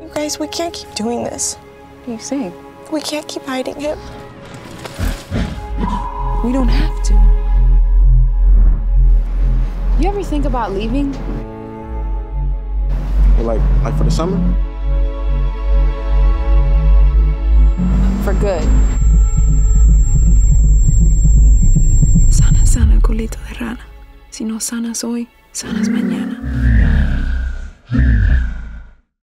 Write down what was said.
You guys, we can't keep doing this. What are you saying? We can't keep hiding him. We don't have to. You ever think about leaving? Like for the summer? For good. Sana, sana, culito de rana. Si no sanas hoy, sanas mañana.